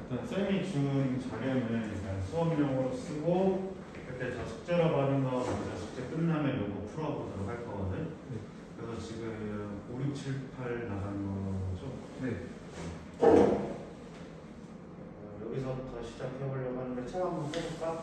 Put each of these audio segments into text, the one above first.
일단 쌤이 준 자료는 일단 수업용으로 쓰고 그때 저 숙제로 받은 거 먼저 숙제 끝나면 요거 풀어보도록 할 거거든. 네. 그래서 지금 5, 6, 7, 8 나간 거죠? 네. 여기서부터 시작해보려고 하는데 책 한번 써볼까?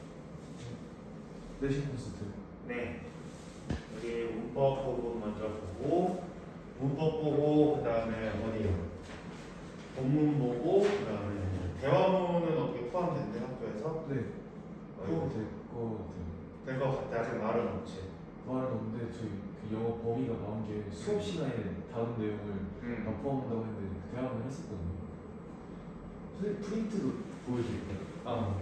네, 신콘서트. 네. 여기 문법 부분 먼저 보고 문법 보고 그 다음에 어디요? 본문 보고 그 다음에 대화문은 어떻게 포함된대 학교에서? 네. 그거 될 것 같아요. 될 것 같아. 아직 말은 없지. 말은 없는데 저희 그 영어 범위가 나온 게 수업 시간에 다른 내용을 다 포함한다고 했는데 대화는 했었거든요. 선생님 프린트도 보여드릴까요? 아.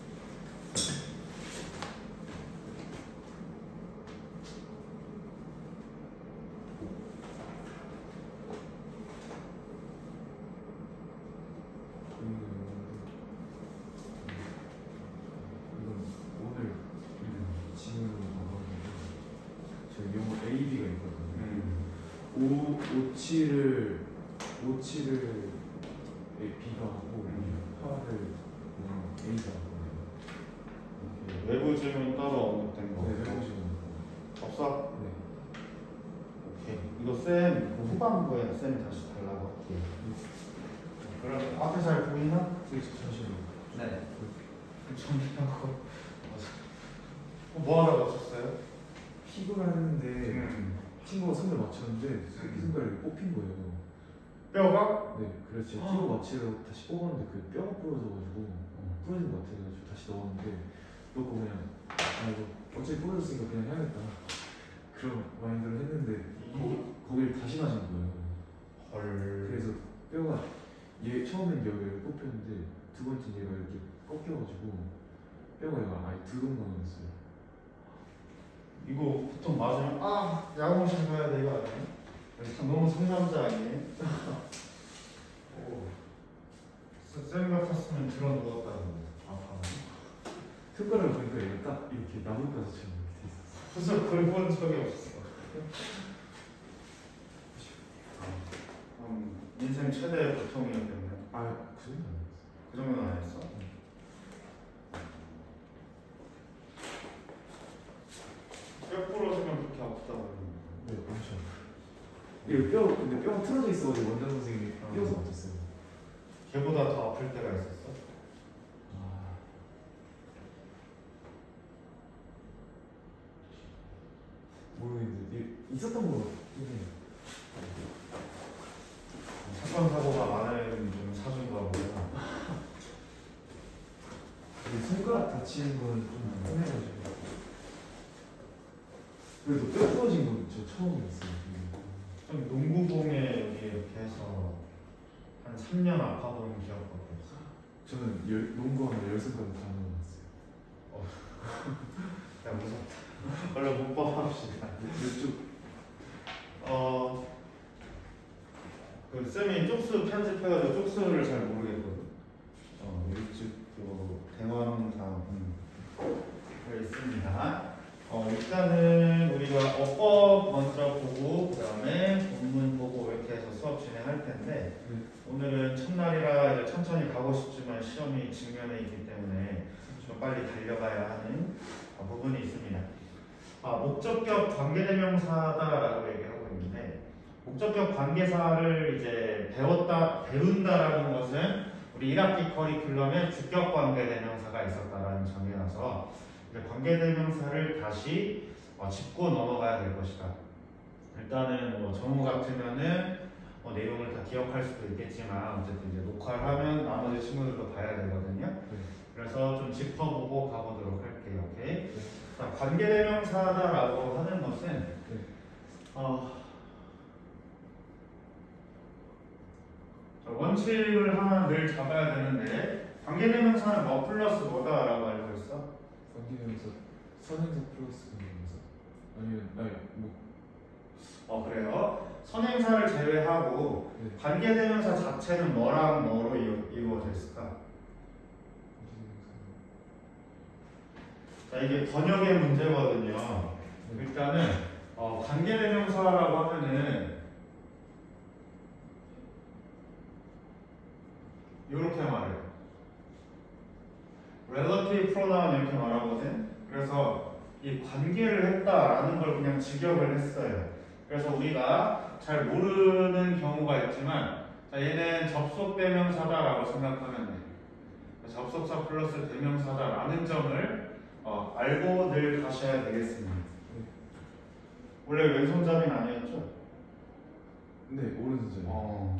이건 오늘 지문으로 나가는데 저희 영어 AB가 있거든요. 57을 B가 하고 8을 A가 하거든요. 외부 질문 따로 언급된 거. 네, 외부 질문. 없어? 네. 오케이. 이거 쌤 후반부에 쌤 다시 달라고 할게요. 그럼 앞에 잘 보이나? 잠시만요. 네. 정리하고. 뭐 하러 가셨어요? 픽을 하는데 친구가 손을 맞췄는데 손가락이 뽑힌 거예요. 뼈가? 네, 그래서 제가 픽을 맞추려고 다시 뽑았는데 그 뼈가 부러져가지고 부러진 것 같아요. 그래서 다시 넣었는데 넣고 그냥 이거 어차피 부러졌으니까 그냥 해야겠다 그런 마인드로 했는데 거기를 다시 맞은 거예요. 헐. 그래서 뼈가 처음엔 여기를 뽑혔는데 두 번째 얘가 이렇게 꺾여가지고 뼈가 얘가 아예 두 동강이었어요. 이거 보통 맞으면 야구실 가야 돼 이거 아니에요? 너무 상남자 아니에요? 쌤 같았으면 들어 누웠다는데 아파. 손가락을 보니까 얘가 딱 이렇게 나뭇가지처럼 이렇게 돼 있었어요. 그래서 그걸 본 적이 없어. 인생 최대의 고통이었겠네. 그 정도는 아니었어요. 그 정도는 안 했어? 뼈 부러지면 그렇게 아프다고 그러는데. 네, 엄청. 이거 근데 뼈가 틀어져 있어가지고 원장 선생님이 띄어서 맞췄어요. 걔보다 더 아플 때가 있었어? 모르겠는데 있었던 거 같긴 해요. 사건 사고가 많은 좀 사준가 보구나. 손가락 다치는 거는 좀 편해가지고. 그래도 뼈 부러진 건 저 처음이었어요. 좀 농구공에 여기 이렇게 해서 한 3년 아파본 기억밖에 없어. 저는 농구하면 10손가락 다 넣어놨어요. 야 무섭다. 원래 문법합시다. 그 쌤이 쪽수 편집해가지고 쪽수를 잘 모르겠거든. 일찍 대화문 다음 있습니다. 일단은 우리가 어법 먼저 보고 그 다음에 본문 보고 이렇게 해서 수업 진행할 텐데 오늘은 첫날이라 이제 천천히 가고 싶지만 시험이 직면해 있기 때문에 좀 빨리 달려가야 하는 부분이 있습니다. 목적격 관계대명사다라고 얘기하고 있는데 목적격 관계사를 이제 배운다라는 것은 우리 1학기 커리큘럼에 주격 관계대명사가 있었다라는 점이라서 관계대명사를 다시 짚고 넘어가야 될 것이다. 일단은 정우 같으면은 내용을 다 기억할 수도 있겠지만 어쨌든 이제 녹화를 하면 나머지 친구들도 봐야 되거든요. 그래서 좀 짚어보고 가보도록 할게요. 오케이? 자, 관계대명사다라고 하는 것은 원칙을 하나 늘 잡아야 되는데 관계대명사는 뭐 플러스 뭐다라고 알고 있어? 관계대명사 선행사 플러스 관계대명사 그래요? 선행사를 제외하고 관계대명사 자체는 뭐랑 뭐로 이루어져 있을까? 자, 이게 번역의 문제거든요. 일단은 관계대명사라고 하면은 이렇게 말해요. relative pronoun 이렇게 말하거든. 그래서 이 관계를 했다라는 걸 그냥 직역을 했어요. 그래서 우리가 잘 모르는 경우가 있지만, 자, 얘는 접속 대명사다라고 생각하면 돼. 접속사 플러스 대명사다라는 점을 알고 늘 가셔야 되겠습니다. 원래 왼손잡이는 아니었죠? 네, 오른손잡이.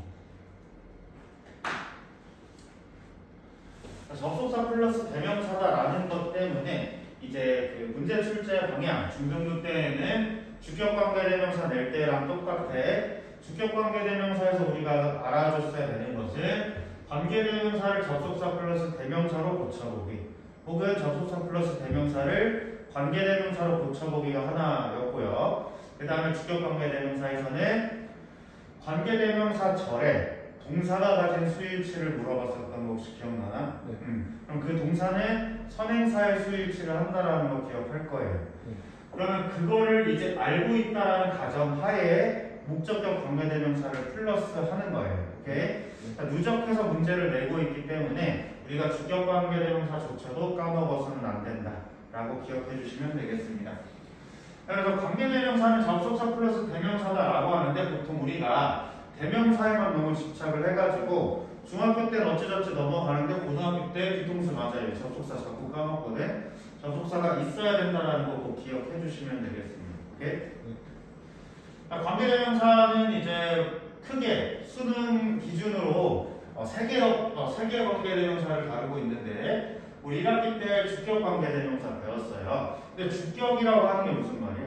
접속사 플러스 대명사다라는 것 때문에 이제 그 문제 출제 방향 중등부 때에는 주격관계대명사 낼 때랑 똑같아. 주격관계대명사에서 우리가 알아줬어야 되는 것은 관계대명사를 접속사 플러스 대명사로 고쳐보기, 혹은 접속사 플러스 대명사를 관계대명사로 고쳐보기가 하나였고요. 그 다음에 주격관계대명사에서는 관계대명사 절에 동사가 가진 수일치를 물어봤었던 거 혹시 기억나나? 네. 그럼 그 동사는 선행사의 수일치를 한다라는 거 기억할 거예요. 네. 그러면 그거를 이제 알고 있다라는 가정하에 목적격 관계대명사를 플러스 하는 거예요. 오케이? 그러니까 누적해서 문제를 내고 있기 때문에 우리가 주격 관계대명사조차도 까먹어서는 안 된다라고 기억해 주시면 되겠습니다. 그래서 관계대명사는 접속사 플러스 대명사다라고 하는데, 보통 우리가 대명사에만 너무 집착을 해가지고 중학교 때는 어찌저찌 넘어가는데 고등학교 때 뒤통수 맞아요. 접속사 자꾸 까먹거든. 접속사가 있어야 된다는 거 꼭 기억해 주시면 되겠습니다. 오케이? 관계대명사는 이제 크게 수능 기준으로 세 개의 관계대명사를 다루고 있는데, 우리 1학기 때 주격 관계대명사 배웠어요. 근데 주격이라고 하는 게 무슨 말이에요?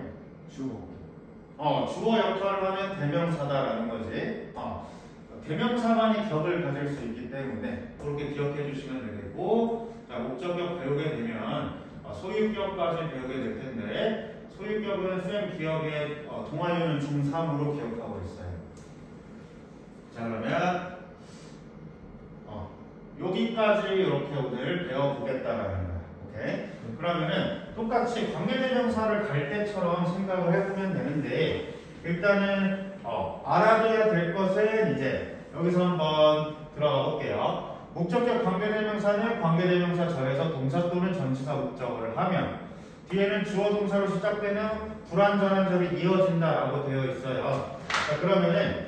주어 역할을 하면 대명사다라는 거지. 대명사만이 격을 가질 수 있기 때문에 그렇게 기억해 주시면 되겠고, 자, 목적격 배우게 되면 소유격까지 배우게 될 텐데, 소유격은 쌤 기억에 동아유는 중3으로 기억하고 있어요. 자, 그러면 여기까지 이렇게 오늘 배워보겠다라는 거야. 오케이? 그러면은 똑같이 관계대명사를 갈 때처럼 생각을 해보면 되는데, 일단은 알아둬야 될 것은 이제 여기서 한번 들어가 볼게요. 목적격 관계대명사는 관계대명사 절에서 동사 또는 전치사 목적어를 하면 뒤에는 주어 동사로 시작되는 불완전한 절이 이어진다라고 되어 있어요. 자, 그러면은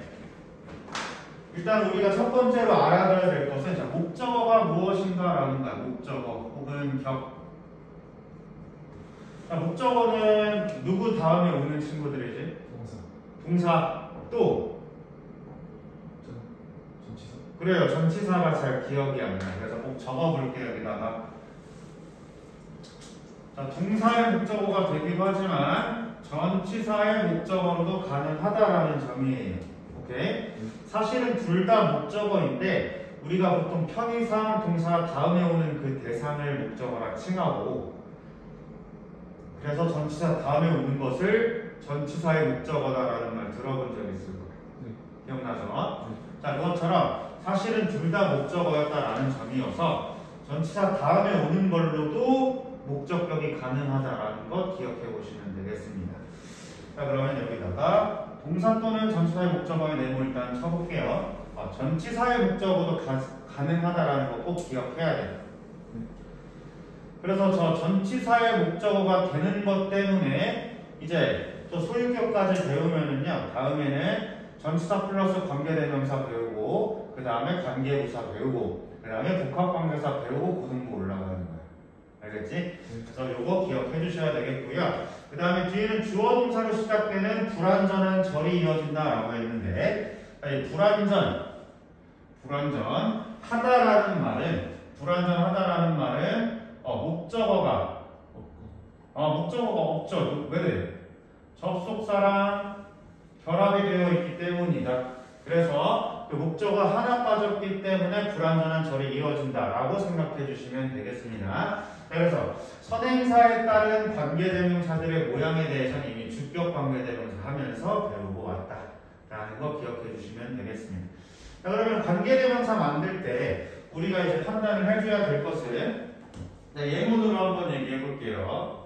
일단 우리가 첫 번째로 알아둬야 될 것은, 자, 목적어가 무엇인가라는 거야. 목적어 혹은 격. 자, 목적어는 누구 다음에 오는 친구들이지? 동사. 또 전치사. 그래요. 전치사가 잘 기억이 안 나요. 그래서 꼭 적어볼게요. 여기다가. 자, 동사의 목적어가 되기도 하지만 전치사의 목적어로도 가능하다라는 점이에요. 오케이? 사실은 둘 다 목적어인데 우리가 보통 편의상 동사 다음에 오는 그 대상을 목적어라 칭하고, 그래서 전치사 다음에 오는 것을 전치사의 목적어다라는 말 들어본 적 있을 거예요. 기억나죠? 자, 그것처럼 사실은 둘 다 목적어였다라는 점이어서 전치사 다음에 오는 걸로도 목적격이 가능하다라는 것 기억해 보시면 되겠습니다. 자, 그러면 여기다가 동사 또는 전치사의 목적어의 네모 일단 쳐볼게요. 전치사의 목적어도 가능하다라는 거 꼭 기억해야 돼요. 그래서 저 전치사의 목적어가 되는 것 때문에 이제 저 소유격까지 배우면은요, 다음에는 전치사 플러스 관계대명사 배우고, 그 다음에 관계부사 배우고, 그 다음에 복합관계사 배우고 고등부 올라가는 거예요. 알겠지? 그래서 요거 기억해 주셔야 되겠고요. 그 다음에 뒤에는 주어 동사로 시작되는 불완전한 절이 이어진다라고 했는데, 이 불완전하다라는 말은 목적어가 없죠. 왜? 접속사랑 결합이 되어 있기 때문이다. 그래서 그 목적어가 하나 빠졌기 때문에 불완전한 절이 이어진다라고 생각해 주시면 되겠습니다. 그래서 선행사에 따른 관계대명사들의 모양에 대해서는 이미 주격 관계대명사 하면서 배우고 왔다라는 거 기억해 주시면 되겠습니다. 자, 그러면 관계대명사 만들 때 우리가 이제 판단을 해줘야 될 것은, 예문으로 한번 얘기해 볼게요.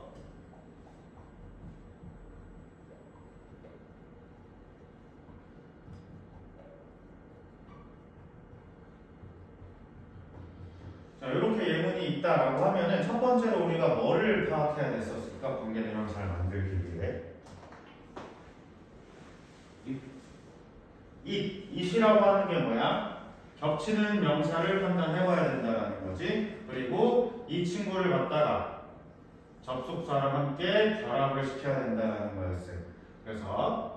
자, 이렇게 예문이 있다라고 하면은 첫 번째로 우리가 뭐를 파악해야 됐었을까? 관계대명사를 만들기 위해. it이라고 하는 게 뭐야? 겹치는 명사를 판단해봐야 된다는 거지. 그리고 이 친구를 갖다가 접속사랑 함께 결합을 시켜야 된다는 거였어요. 그래서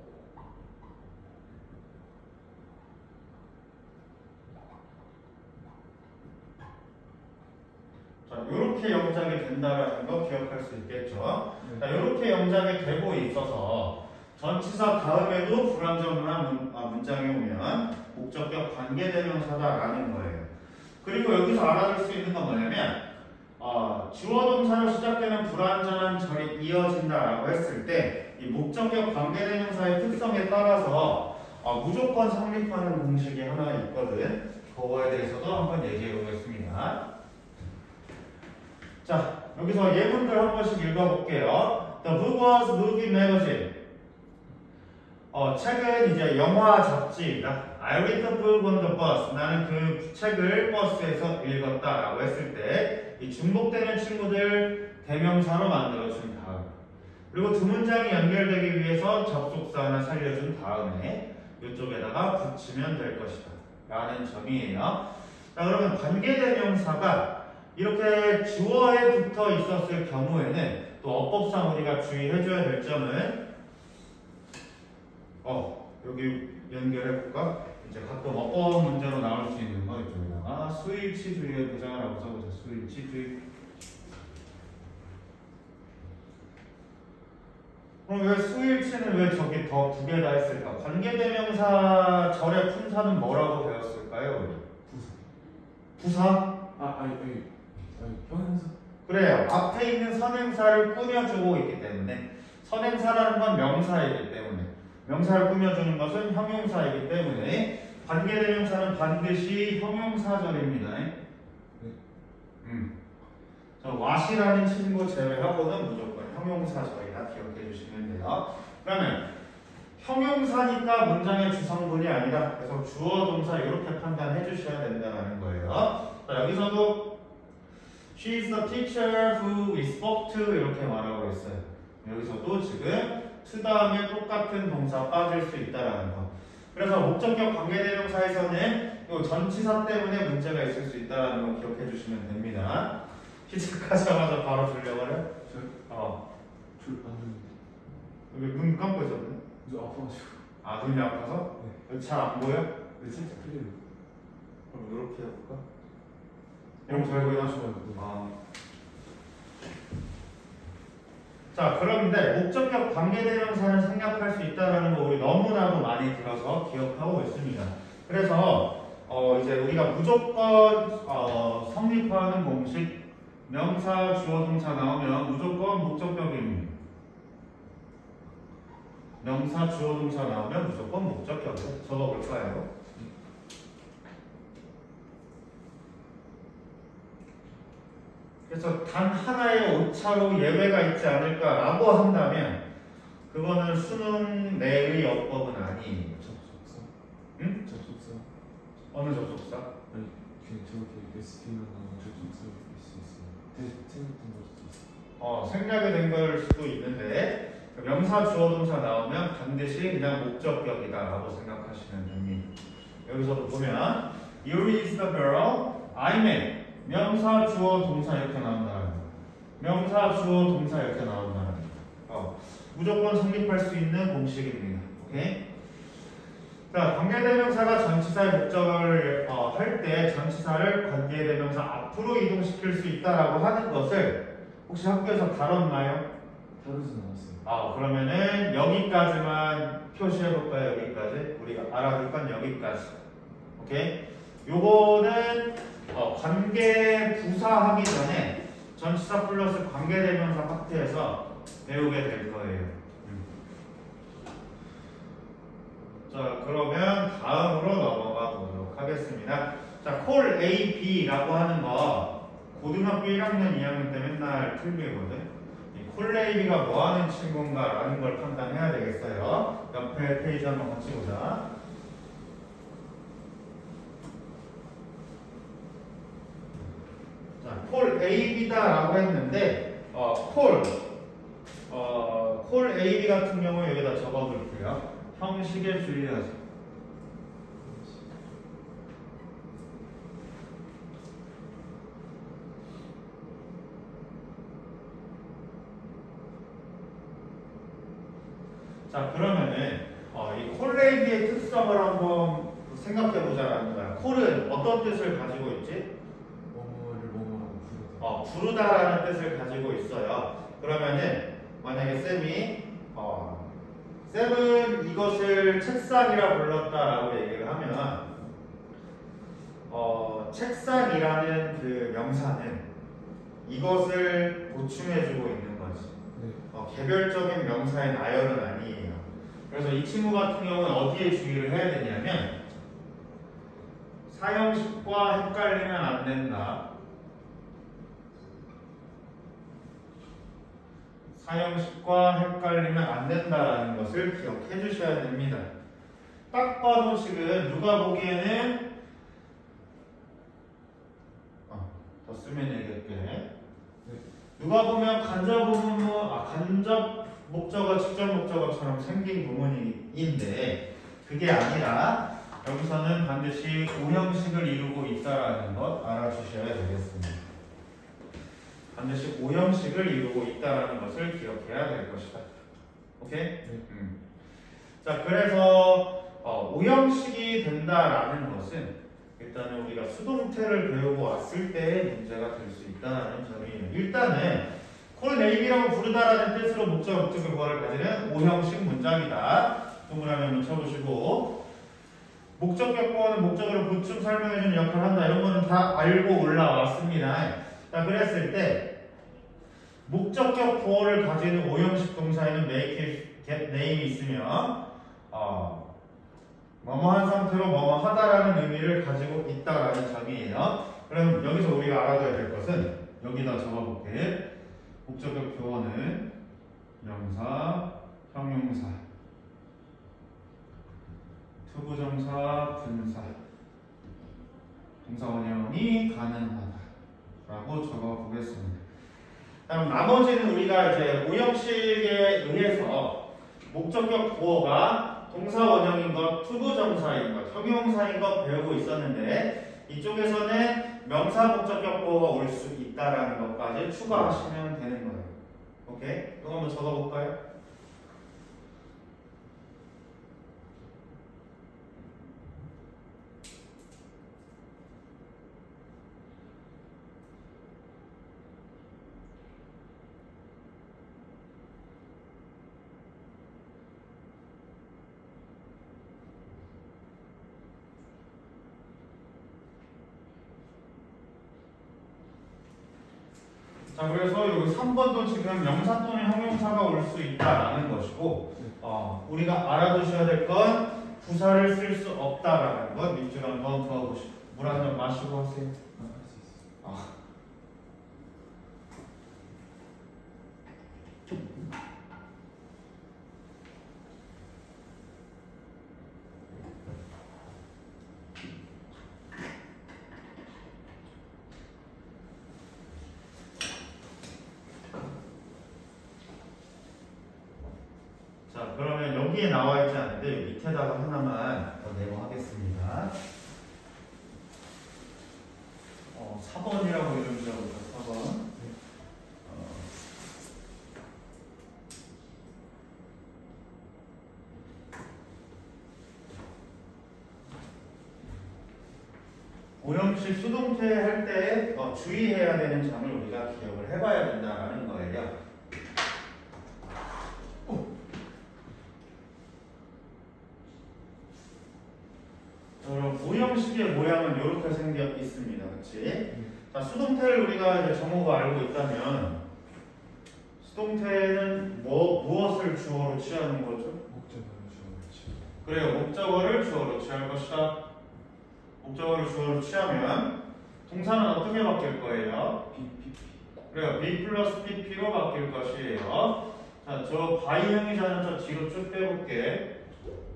자, 이렇게 영작이 된다는 거 기억할 수 있겠죠. 자, 이렇게 영작이 되고 있어서 전치사 다음에도 불완전한 문장이 오면 목적격 관계대명사다라는 거예요. 그리고 여기서 알아둘 수 있는 건 뭐냐면 주어 동사로 시작되는 불완전한 절이 이어진다라고 했을 때 이 목적격 관계대명사의 특성에 따라서 무조건 성립하는 공식이 하나 있거든. 그거에 대해서도 한번 얘기해 보겠습니다. 자, 여기서 예문들 한 번씩 읽어볼게요. The book was movie magazine. 책은 이제 영화 잡지입니다. I read the book on the bus. 나는 그 책을 버스에서 읽었다라고 했을 때 이 중복되는 친구들 대명사로 만들어준 다음, 그리고 두 문장이 연결되기 위해서 접속사 하나 살려준 다음에 이쪽에다가 붙이면 될 것이다 라는 점이에요. 자, 그러면 관계대명사가 이렇게 주어에 붙어 있었을 경우에는 또 어법상 우리가 주의해줘야 될 점은 여기 연결해볼까? 이제 가끔 어법 문제로 나올 수 있는 거 이쪽에다가 수일치주의에 보장하라고 써보자. 수일치주의. 그럼 왜 수일치는 왜 저기 더 두 개 다 했을까? 관계대명사 절의 품사는 뭐라고 배웠을까요? 부사? 아니 형용사. 그래요. 앞에 있는 선행사를 꾸며주고 있기 때문에, 선행사라는 건 명사이기 때문에, 명사를 꾸며주는 것은 형용사이기 때문에 관계대명사는 반드시 형용사절입니다. 저 what이라는 친구 제외하고는 무조건 형용사절이라 기억해 주시면 돼요. 그러면 형용사니까 문장의 주성분이 아니다. 그래서 주어 동사 이렇게 판단해 주셔야 된다는 거예요. 자, 여기서도 She is the teacher who we spoke to 이렇게 말하고 있어요. 여기서도 지금 to 다음에 똑같은 동사 빠질 수 있다라는 거. 그래서 목적격 관계대명사에서는 이 전치사 때문에 문제가 있을 수 있다는 거 기억해 주시면 됩니다. 시작하자마자 바로 졸려버려? 여기 눈 감고 있었네? 저 아파가지고. 아, 눈이 아파서? 네. 잘 안 보여? 네, 살짝 흘려요. 그럼 이렇게 해볼까? 형 잘 보이나? 좋아요. 자, 그런데 목적격 관계대명사는 생략할 수 있다는 거 우리 너무나도 많이 들어서 기억하고 있습니다. 그래서 이제 우리가 무조건 성립하는 공식, 명사, 주어, 동사 나오면 무조건 목적격입니다. 명사, 주어, 동사 나오면 무조건 목적격이에요. 적어볼까요? 그래서 단 하나의 오차로 예외가 있지 않을까라고 한다면 그거는 수능 내의 어법은 아니에요. 접속사. 응? 접속사. 어느 접속사? 아니 그냥 저렇게 SP만 나오면 접속사일 수 있어요. 생략된 걸 수도 있어요. 생략이 된 걸 수도 있는데 명사, 주어, 동사 나오면 반드시 그냥 목적격이다라고 생각하시면 됩니다. 여기서도 보면 You is the girl, I'm a 명사, 주어, 동사 이렇게 나온다는 거. 명사, 주어, 동사 이렇게 나온다는 거. 무조건 성립할 수 있는 공식입니다. 오케이? 자, 관계대명사가 전치사의 목적을 할 때 전치사를 관계대명사 앞으로 이동시킬 수 있다라고 하는 것을 혹시 학교에서 다뤘나요? 다루진 않았어요. 그러면은 여기까지만 표시해볼까요? 여기까지? 우리가 알아둘 건 여기까지. 오케이? 요거는 관계 부사하기 전에 전치사 플러스 관계대명사 파트에서 배우게 될 거예요. 자, 그러면 다음으로 넘어가 보도록 하겠습니다. 자, 콜 A, B라고 하는 거 고등학교 1학년, 2학년 때 맨날 틀리거든. 콜 A, B가 뭐 하는 친구인가 라는 걸 판단해야 되겠어요. 옆에 페이지 한번 같이 보자. 콜 AB다라고 했는데 콜 AB 같은 경우 여기다 적어볼게요. 형식에 주의하세요. 자, 그러면은 이 콜 AB의 특성을 한번 생각해보자라는 거야. 콜은 어떤 뜻을 가지고 있지? 뭐뭐를 뭐뭐라고 부르다. 부르다라는 뜻을 가지고 있어요. 그러면은 만약에 쌤은 이것을 책상이라 불렀다라고 얘기를 하면 책상이라는 그 명사는 이것을 보충해주고 있는 거지. 네. 개별적인 명사의 나열은 아니에요. 그래서 이 친구 같은 경우는 어디에 주의를 해야 되냐면 사형식과 헷갈리면 안 된다. 사형식과 헷갈리면 안 된다라는 것을 기억해 주셔야 됩니다. 딱 봐도 지금 누가 보기에는 더 쓰면 얘기할게. 누가 보면 간접 부분 간접 목적어, 직접 목적어처럼 생긴 부분인데 그게 아니라 여기서는 반드시 오형식을 이루고 있다라는 것 알아주셔야 되겠습니다. 반드시 오형식을 이루고 있다라는 것을 기억해야 될 것이다. 오케이? 네. 자, 그래서 오형식이 된다라는 것은 일단은 우리가 수동태를 배우고 왔을 때의 문제가 될 수 있다는 점이에요. 일단은 콜 AB라고 부르다라는 뜻으로 목적, 목적의 보호를 가지는 오형식 문장이다. 동그라미 쳐보시고 목적격 보호는 목적어를 보충 설명해주는 역할을 한다. 이런 거는 다 알고 올라왔습니다. 자, 그랬을 때 목적격 보호를 가지는 오형식 동사에는 make, get, name이 있으면 뭐뭐한 상태로 뭐뭐 하다라는 의미를 가지고 있다라는 점이에요. 그럼 여기서 우리가 알아둬야 될 것은 여기다 적어볼게. 목적격 보호는 명사, 형용사, 투부정사, 분사, 동사 원형이 가능하다라고 적어보겠습니다. 그럼 나머지는 우리가 이제 오형식에 의해서 목적격 보호가 동사 원형인 것, 투부정사인 것, 형용사인 것 배우고 있었는데 이쪽에서는 명사 목적격 보호가 올 수 있다라는 것까지 추가하시면 되는 거예요. 오케이? 이거 한번 적어볼까요? 자, 그래서 여기 3번도 지금 명사 또는 형용사가 올 수 있다라는 것이고, 우리가 알아두셔야 될 건 부사를 쓸 수 없다라는 것. 밑줄 한번 그어보시고, 물 한 잔 마시고 하세요. 할 수 있어. 자, 그러면 여기에 나와 있지 않은데 여기 밑에다가 하나만 더 내보하겠습니다. 4번이라고 이름 지어볼까? 4번. 오형식 수동태 할 때 주의해야 되는 점을 우리가 기억을 해봐야 된다는 거예요. 그럼 오형식의 모양은 이렇게 생겨 있습니다. 그렇지? 자, 수동태를 우리가 이제 정호가 알고 있다면 수동태는 무엇을 주어로 취하는 거죠? 목적어를 주어로. 그래요. 목적어를 주어로 취할 것이다. 목적어를 주어로 취하면 동사는 어떻게 바뀔 거예요? 그래요. be 플러스 pp로 바뀔 것이에요. 자, 저 바이형이자는 저 뒤로 쭉 빼볼게.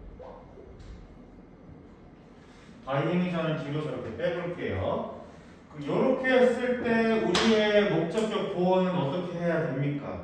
바이행이자는 뒤로 저렇게 빼볼게요. 이렇게 했을 때 우리의 목적격 보호는 어떻게 해야 됩니까?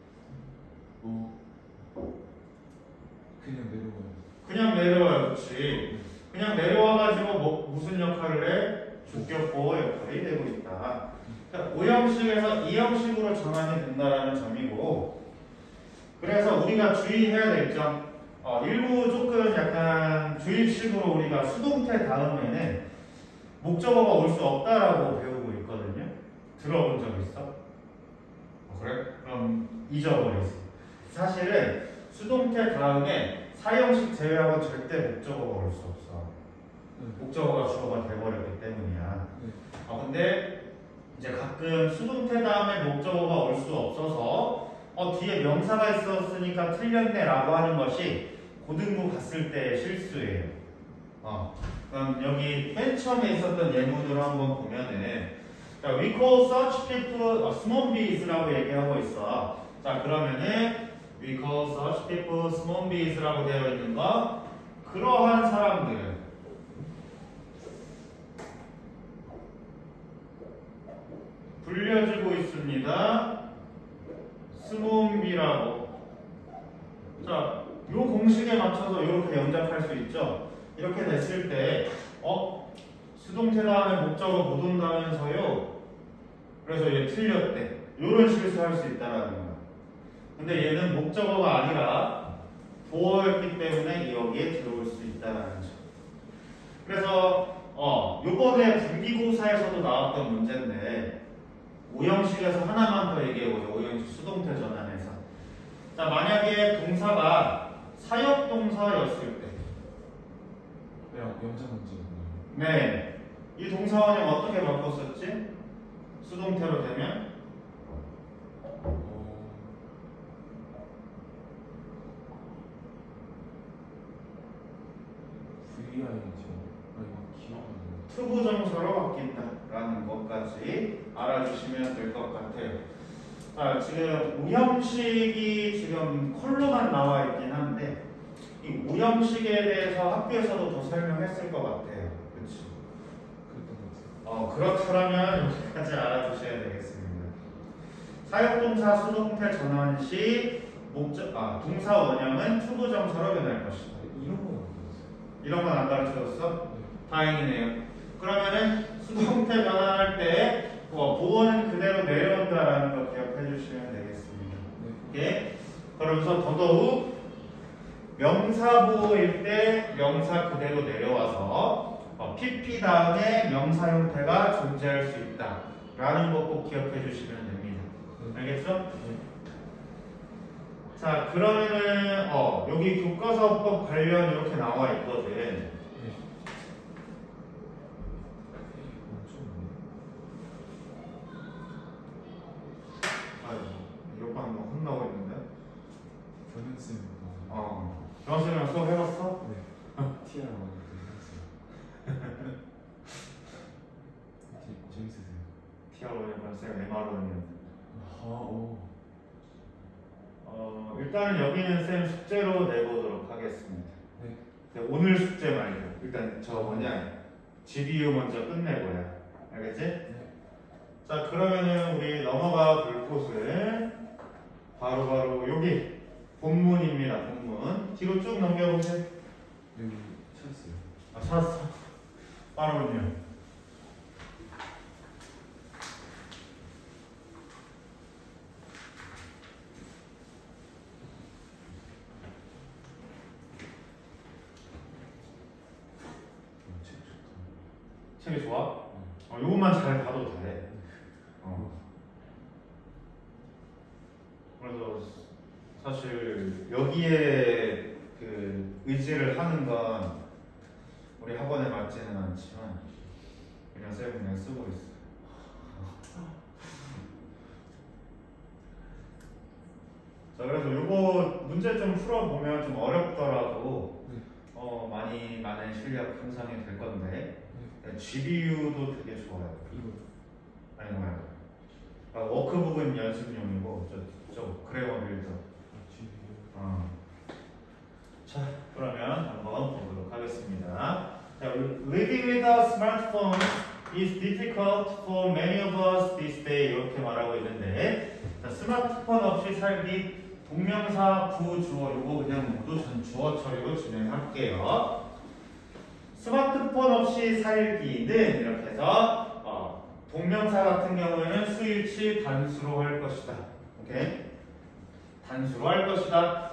그냥 내려가요. 그냥 내려와요, 그렇지? 그냥 내려와가지고 무슨 역할을 해? 주격 보호 역할이 되고 있다. 그러니까 O형식에서 E형식으로 전환이 된다는 점이고, 그래서 우리가 주의해야 될 점, 일부 조금 약간 주입식으로 우리가 수동태 다음에는 목적어가 올 수 없다라고 배우고 있거든요. 들어본 적 있어? 그래? 그럼 잊어버리세요. 사실은 수동태 다음에 사형식 제외하고 절대 목적어가 올 수 없어. 목적어가 주어가 돼버렸기 때문이야. 근데 이제 가끔 수동태 다음에 목적어가 올 수 없어서 뒤에 명사가 있었으니까 틀렸네 라고 하는 것이 고등부 갔을 때의 실수예요. 그럼 여기 맨 처음에 있었던 예문으로 한번 보면은 자, we call such people small bees라고 얘기하고 있어. 자, 그러면은 we call such people small bees라고 되어 있는 거 그러한 사람들 불려주고 있습니다. 스몬비라고. 자, 요 공식에 맞춰서 이렇게 영작할 수 있죠. 이렇게 됐을 때, 수동태 다음에 목적어 못 온다면서요. 그래서 얘 틀렸대. 요런 실수할 수 있다라는 거야. 근데 얘는 목적어가 아니라 보어였기 때문에 여기에 들어올 수 있다라는 점. 그래서 요번에 분기고사에서도 나왔던 문제인데 오형식에서 하나만 더 얘기해보죠. 오형식 수동태 전환해서. 자, 만약에 동사가 사역동사였을 때 영장 문제. 네. 이 동사원형 어떻게 바꿨었지? 수동태로 되면? 투부정사로 바뀐다라는 것까지 알아주시면 될 것 같아요. 자, 지금 오형식이 지금 컬러만 나와 있긴 한데 이 오형식에 대해서 학교에서도 더 설명했을 것 같아요. 그렇지? 그렇다면 여기까지 알아두셔야 되겠습니다. 사역동사 수동태 전환 시 동사 원형은 투부정사로 변할 것이다. 이런 건 안 가르쳐줬어? 다행이네요. 그러면은 수동태 변환할 때 보어는 그대로 내려온다라는 거 기억해 주시면 되겠습니다. 예? 그러면서 더더욱 명사 보호일 때 명사 그대로 내려와서 PP 다음에 명사 형태가 존재할 수 있다라는 거 꼭 기억해 주시면 됩니다. 알겠죠? 자, 그러면은 여기 교과서법 관련 이렇게 나와 있거든. 이것만 뭐 혼나고 있는데? 경현쌤. 경현쌤이랑 수업 해봤어? 네. TR 재밌으세요? TR 원이면 쌤 MR 원이었는데. 일단은 여기는 쌤 숙제로 내보도록 하겠습니다. 네. 오늘 숙제 말고 일단 GBU 먼저 끝내고요. 알겠지? 네. 자, 그러면은 우리 넘어가 볼 곳은 바로 여기 본문입니다. 본문 뒤로 쭉 넘겨보세요. 여기 찾았어요. 찾았어? 빠르군요. 책이 좋아? 요것만 잘 봐도 돼. 그래서 사실 여기에 그 의지를 하는 건 우리 학원에 맞지는 않지만 그냥 쌤은 그냥 쓰고 있어. 자, 그래서 요거 문제 좀 풀어보면 좀 어렵더라도 많은 실력 향상이 될 건데 GBU도 되게 좋아요. 아니 말고 워크북은 연습용이고 저 그래머 빌더. 자, 그러면 한번 보도록 하겠습니다. 자, living with a smartphone is difficult for many of us this day 이렇게 말하고 있는데 자, 스마트폰 없이 살기 동명사 부주어 요거 그냥 모두 전 주어 처리로 진행할게요. 스마트폰 없이 살기는 이렇게 해서 동명사 같은 경우에는 수일치 단수로 할 것이다. 오케이? 단수로 할 것이다.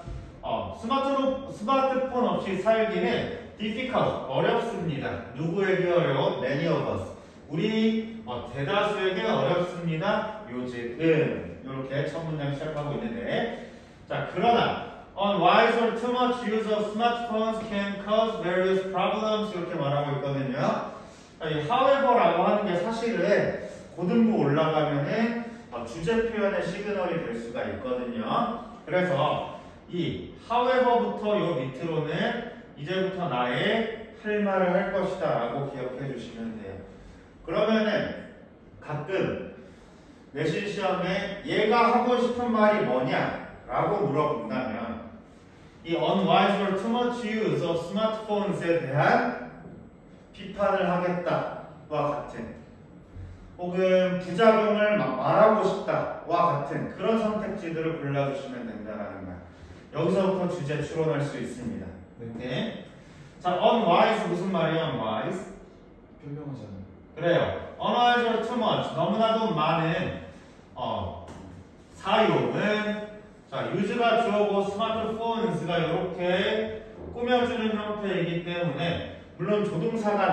스마트폰 없이 살기는 difficult, 어렵습니다. 누구에게 어려워? Many of us. 우리 대다수에게 어렵습니다. 요즘은 이렇게 첫 문장 시작하고 있는데 자 그러나 unwise or too much use of smartphones can cause various problems 이렇게 말하고 있거든요. 이 however라고 하는 게 사실은 고등부 올라가면은 주제 표현의 시그널이 될 수가 있거든요. 그래서 이 however부터 요 밑으로는 이제부터 나의 할 말을 할 것이다 라고 기억해 주시면 돼요. 그러면은 가끔 내신 시험에 얘가 하고 싶은 말이 뭐냐 라고 물어본다면 이 unwise or too much use of smartphones에 대한 비판을 하겠다와 같은 혹은 부작용을 말하고 싶다와 같은 그런 선택지들을 골라주시면 된다는 거야. 여기서부터 주제 추론할 수 있습니다. 네. 자, unwise 무슨 말이에요? unwise? 현명하지 않은. 그래요. unwise or too much 너무나도 많은 사용은 자 use가 주어고 스마트폰스가 이렇게 꾸며주는 형태이기 때문에 물론 조동사가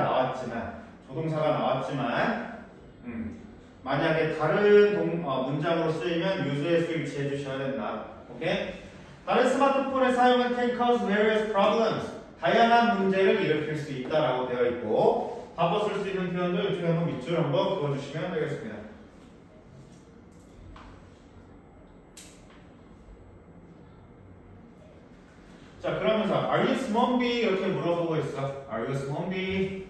나왔지만 만약에 다른 문장으로 쓰이면 use에 수일치해 주셔야 된다. 오케이? 다른 스마트폰의 사용은 can cause various problems. 다양한 문제를 일으킬 수 있다라고 되어 있고 바꿔 쓸 수 있는 표현도 이쪽에 한번 밑줄 한번 그어주시면 되겠습니다. 자 그러면서 Are you smonby? 이렇게 물어보고 있어. Are you smonby?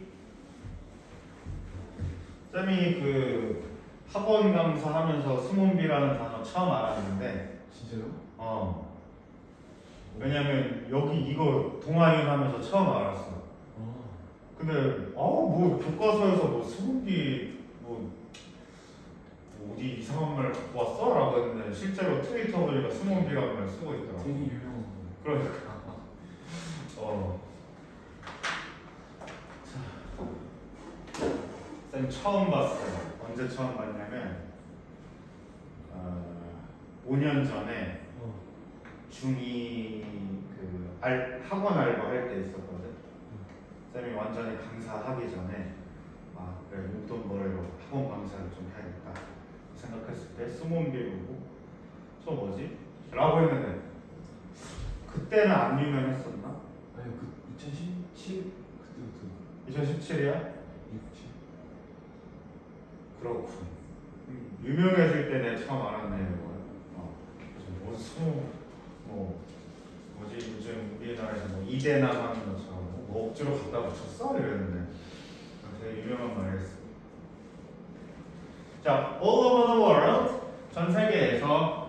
쌤이 그 학원 강사 하면서 스몬비라는 단어 처음 알았는데 진짜요? 왜냐면 여기 이거 동아인 하면서 처음 알았어. 근데 뭐 교과서에서 뭐 스몬비 뭐 어디 이상한 말 갖고 왔어? 라고 했는데 실제로 트위터 보니까 스몬비라는 말 쓰고 있더라고. 되게 유명한 거. 그러니까 쌤 처음 봤어요. 언제 처음 봤냐면 5년 전에 중2 그 학원 알바 할 때 있었거든. 쌤이 완전히 강사하기 전에 그래 용돈 벌으려고 학원 강사를 좀 해야겠다 생각했을 때 스몬비 보고 저 뭐지? 라고 했는데 그때는 안 유명했었나? 아니요, 2017 그때부터. 2017이야? 2017. 그렇군. 유명해질 때 내가 처음 알았네 이거. 뭐지 요즘 우리나라에서 뭐 이대남 하는 것처럼 뭐 억지로 갖다 붙였어? 이랬는데 되게 유명한 말이었어. 자, all over the world 전 세계에서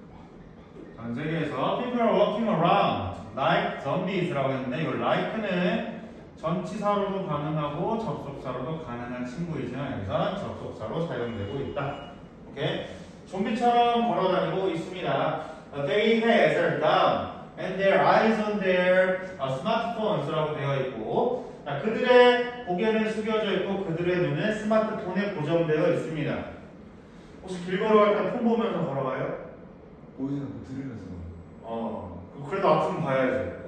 people are walking around like zombies라고 했는데 이 like는 전치사로도 가능하고 접속사로도 가능한 친구이지만 여기서 접속사로 사용되고 있다. 오케이? 좀비처럼 걸어다니고 있습니다. Their heads are down and their eyes on their smartphones라고 되어 있고 자, 그들의 고개는 숙여져 있고 그들의 눈은 스마트폰에 고정되어 있습니다. 혹시 길 걸어갈 때 폰 보면서 걸어가요? 보이지 않고 들으면서. 그래도 앞으로 봐야지.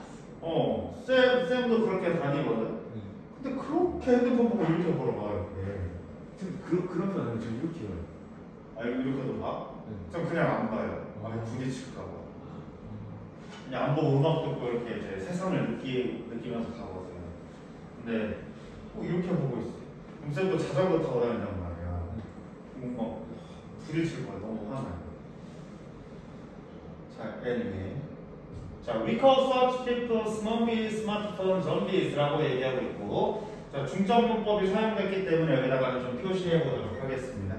쌤도 그렇게 다니거든. 네. 근데 그렇게 핸드폰 보고 이렇게 걸어가요. 그런 편 아니면 저 이렇게 해요. 이렇게도 봐? 네. 전 그냥 안 봐요. 부딪힐까봐. 그냥 안 보고 음악 듣고 이렇게 이제 세상을 느끼면서 가거든요. 근데 꼭 이렇게 보고 있어. 그럼 쌤도 자전거 타고 다닌단 말이야. 뭔가 부딪힐 거야. 너무 화나요. 자, anyway. 자, we call such people smonbies, smartphone zombies라고 얘기하고 있고 자, 중점 문법이 사용됐기 때문에 여기다가 좀 표시해 보도록 하겠습니다.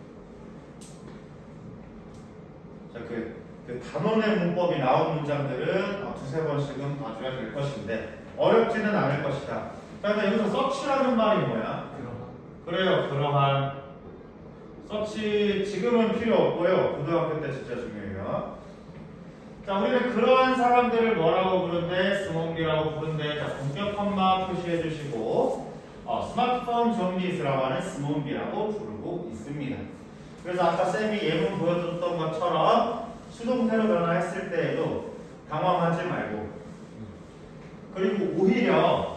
자, 그 단원의 문법이 나온 문장들은 두세 번씩은 봐줘야 될 것인데 어렵지는 않을 것이다. 자, 근데 여기서 서치라는 말이 뭐야? 그래요. 그러한 서치 지금은 필요 없고요. 고등학교 때 진짜 중요해요. 자, 우리는 그러한 사람들을 뭐라고 부른대? 스몬비라고 부른대. 자, 본격 컴마 표시해 주시고 스마트폰 좀비스라고 하는 스몬비라고 부르고 있습니다. 그래서 아까 쌤이 예문 보여줬던 것처럼 수동태로 변화했을 때에도 당황하지 말고, 그리고 오히려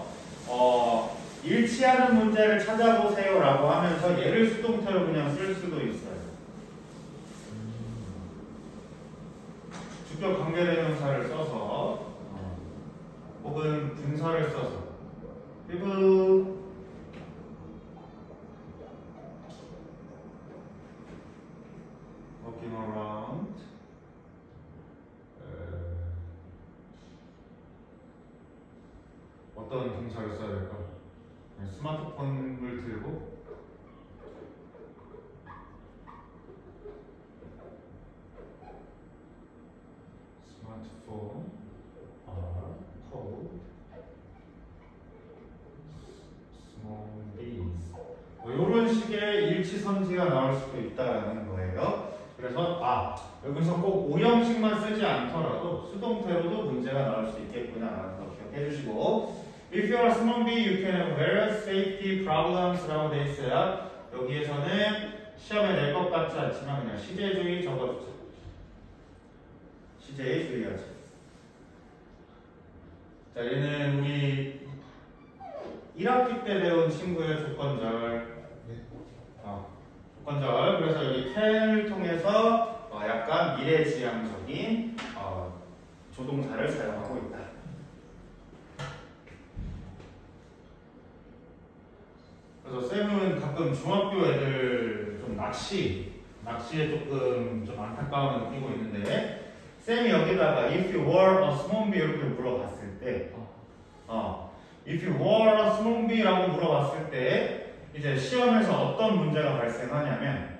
일치하는 문제를 찾아보세요 라고 하면서 얘를 수동태로 그냥 쓸 수도 있어요. 주격 관계대명사를 써서 혹은 분사를 써서 그리고 walking around 어떤 동사를 써야 될까? 스마트폰을 들고 스마트폰 are called small bees. 이런 식의 일치선지가 나올 수도 있다는 거예요. 그래서 여기서 꼭 오형식만 쓰지 않더라도 수동태로도 문제가 나올 수 있겠구나라는 거 기억해 주시고, If you are a small bee, you can have various safety problems라고 돼 있어요. 여기에서는 시험에 낼 것 같지 않지만 그냥 시제주의 적어주자. 시제에 주의하자. 자, 얘는 우리 1학기 때 배운 친구의 조건절. 조건절. 그래서 여기 can을 통해서 약간 미래지향적인 조동사를 사용하고 있다. 그래서 쌤은 가끔 중학교 애들 좀 낚시에 조금 좀 안타까움을 느끼고 있는데, 쌤이 여기다가 if you were a small bee 이렇게 물어봤을 때 if you were a small bee라고 물어봤을 때 이제 시험에서 어떤 문제가 발생하냐면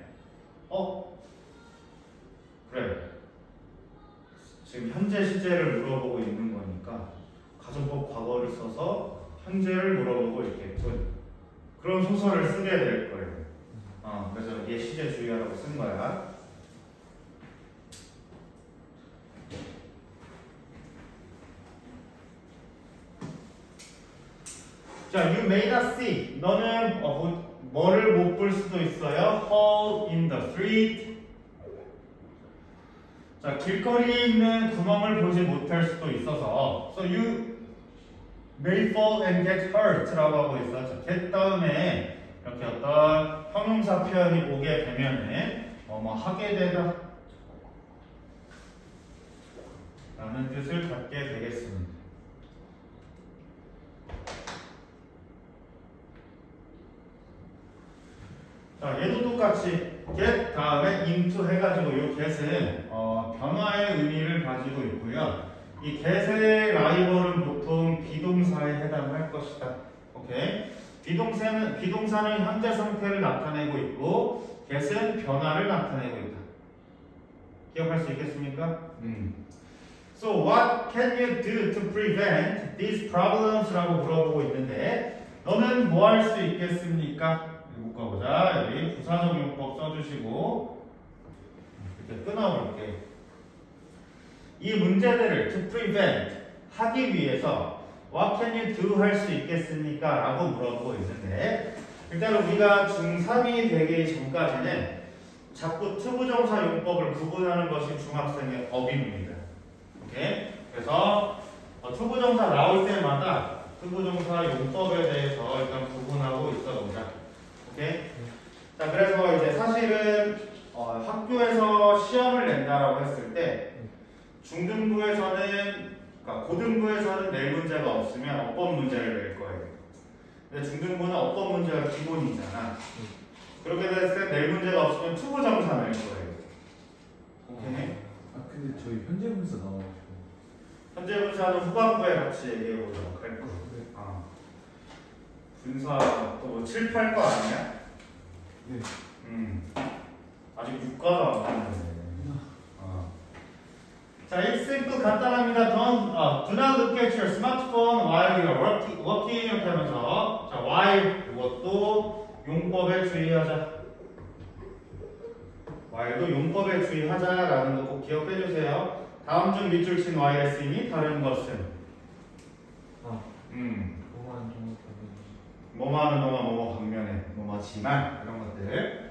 그래, 지금 현재 시제를 물어보고 있는 거니까 가정법 과거를 써서 현재를 물어보고 있겠군. 그런 소설을 쓰게 될 거예요. 그래서 얘 시제 주의하라고 쓴 거야. 자, you may not see. 너는 뭐를 못 볼 수도 있어요. hole in the street. 자, 길거리에 있는 구멍을 보지 못할 수도 있어서 so you may fall and get hurt라고 하고 있어. 자, get 다음에 이렇게 어떤 형용사 표현이 오게 되면은 하게 되다 라는 뜻을 갖게 되겠습니다. 자, 얘도 똑같이 get 다음에 into 해가지고 이 get은 변화의 의미를 가지고 있고요. 이 get의 라이벌은 보통 비동사에 해당할 것이다. 오케이? 비동사는 현재 상태를 나타내고 있고 get은 변화를 나타내고 있다. 기억할 수 있겠습니까? So what can you do to prevent these problems?라고 물어보고 있는데, 너는 뭐 할 수 있겠습니까? 묶어보자. 여기 부사적 용법 써주시고 이렇게 끊어볼게. 이 문제들을 to prevent 하기 위해서 what can you do 할 수 있겠습니까? 라고 물어보고 있는데, 일단 우리가 중3이 되기 전까지는 자꾸 투부정사 용법을 구분하는 것이 중학생의 법입니다. 오케이? 그래서 투부정사 나올 때마다 투부정사 용법에 대해서 일단 구분하고 있어보자. 오케이? 자, 그래서 이제 사실은 학교에서 시험을 낸다라고 했을 때 중등부에서는, 그러니까 고등부에서는 낼 문제가 없으면 어법 문제를 낼 거예요. 근데 중등부는 어법 문제가 기본이잖아. 그렇게 됐을 때 낼 문제가 없으면 투부정사 낼 거예요. 오케이? 근데 저희 현재 분사 나와가지고. 현재 분사는 후반부에 같이 얘기해 보도록 할 거예요. 분사 또 7, 8거 아니야? 네. 아직 6과도 안 봤는데. 자, it's simple, 간단합니다. Do not look at your smartphone while you are working 이렇게 하면서, 자, while 이것도 용법에 주의하자. y도 용법에 주의하자라는 거 꼭 기억해 주세요. 다음 중 밑줄 친 y의 쓰임이 다른 것은 뭐만 좀 뭐뭐하는 동안 뭐뭐 방면에 뭐뭐지만 이런 것들.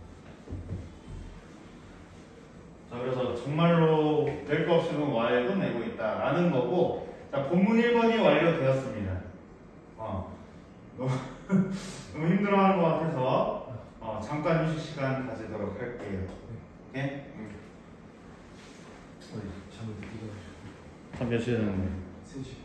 자, 그래서 정말로 낼 거 없이는 y도 내고 있다라는 거고. 자, 본문 1번이 완료되었습니다. 너무 힘들어하는 것 같아서 잠깐 휴식 시간 가지도록 할게요. 오케이? 잠을 늦게 자가지고 몇 시에 자는데? 3시